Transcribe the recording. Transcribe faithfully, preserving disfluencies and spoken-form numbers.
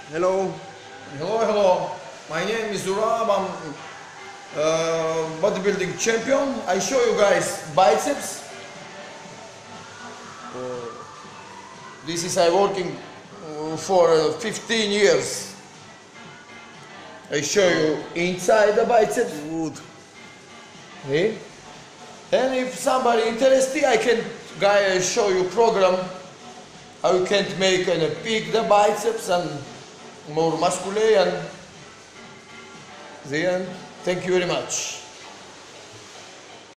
Hello. Hello, hello. My name is Zura. I'm uh, bodybuilding champion. I show you guys biceps. Uh, this is I working uh, for uh, fifteen years. I show you inside the biceps. Good. Okay. And if somebody interested, I can guy show you program how you can make and pick the biceps and more muscular and the end. Thank you very much.